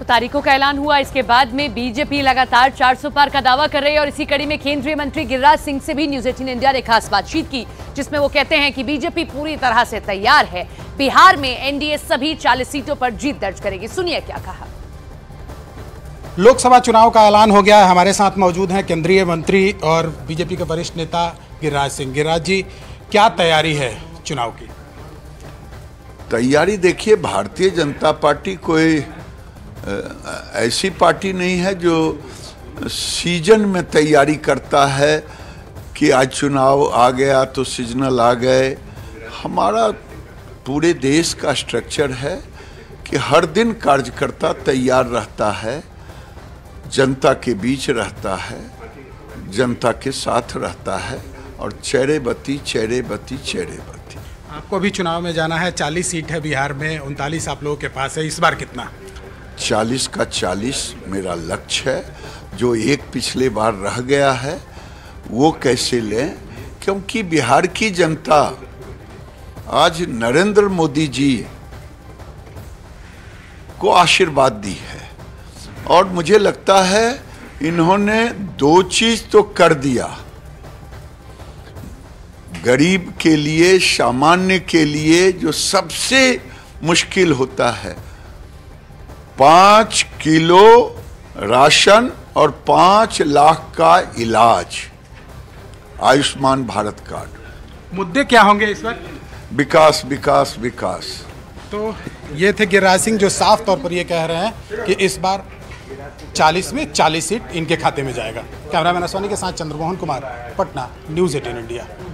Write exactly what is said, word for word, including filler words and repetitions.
तारीखों का ऐलान हुआ। इसके बाद में बीजेपी लगातार चार सौ पार का दावा कर रही है और इसी कड़ी में केंद्रीय मंत्री गिरिराज सिंह से भी न्यूज एटीन इंडिया ने खास बातचीत की, जिसमें वो कहते हैं कि बीजेपी पूरी तरह से तैयार है। बिहार में एनडीए सभी चालीस सीटों पर जीत दर्ज करेगी। सुनिए क्या कहा। लोकसभा चुनाव का ऐलान हो गया है। हमारे साथ मौजूद हैं केंद्रीय मंत्री और बीजेपी के वरिष्ठ नेता गिरिराज सिंह। गिरिराज जी, क्या तैयारी है चुनाव की? तैयारी देखिए, भारतीय जनता पार्टी कोई ऐसी पार्टी नहीं है जो सीजन में तैयारी करता है कि आज चुनाव आ गया तो सीजनल आ गए। हमारा पूरे देश का स्ट्रक्चर है कि हर दिन कार्यकर्ता तैयार रहता है, जनता के बीच रहता है, जनता के साथ रहता है और चेहरे बत्ती चेहरे बत्ती चेहरे बत्ती। आपको भी चुनाव में जाना है। चालीस सीट है बिहार में, उनतालीस आप लोगों के पास है। इस बार कितना? चालीस का चालीस मेरा लक्ष्य है। जो एक पिछले बार रह गया है वो कैसे लें, क्योंकि बिहार की जनता आज नरेंद्र मोदी जी को आशीर्वाद दी है और मुझे लगता है इन्होंने दो चीज तो कर दिया। गरीब के लिए, सामान्य के लिए जो सबसे मुश्किल होता है, पांच किलो राशन और पांच लाख का इलाज, आयुष्मान भारत कार्ड। मुद्दे क्या होंगे इस वक्त? विकास विकास विकास। तो ये थे गिरिराज सिंह जो साफ तौर पर ये कह रहे हैं कि इस बार चालीस में चालीस सीट इनके खाते में जाएगा। कैमरामैन सोनी के साथ Chandramohan Kumar, Patna, news eighteen India.